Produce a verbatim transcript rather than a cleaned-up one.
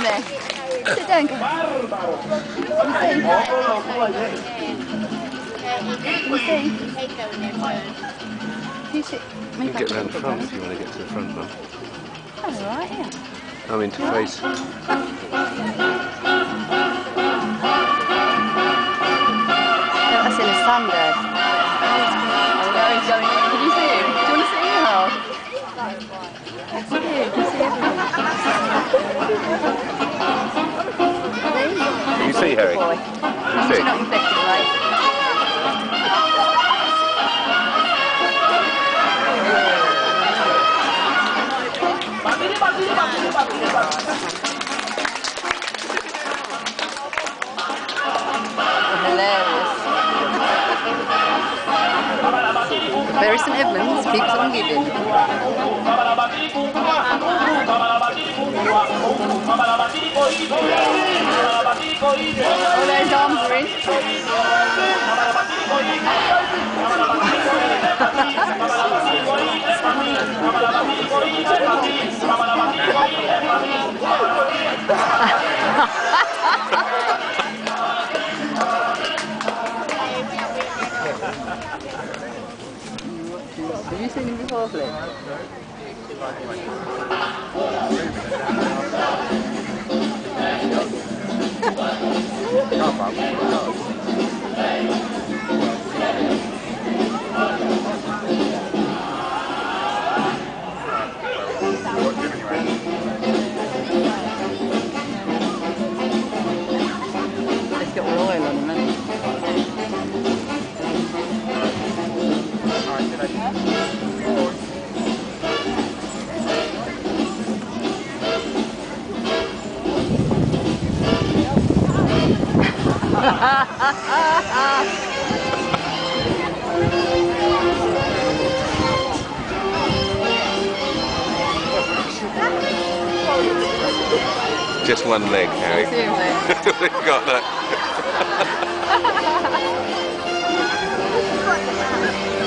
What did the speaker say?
there. Sit down, go. You see? You sit. You can get round the front if you want to get to the front one. Oh, right, yeah. I mean to face. Oh, that's in the sun, Dad. Oh, there he's going in. Can you see him? Do you want to see him? Oh. That's good. You can see everything. Can you see, Harry? Boy. Can you You're see? not infected, right? Hilarious. Bury St Edmunds keeps on giving. All those arms are in. Have you seen him before, Flip? It's got oil on him, hasn't Just one leg, Harry. We've got that.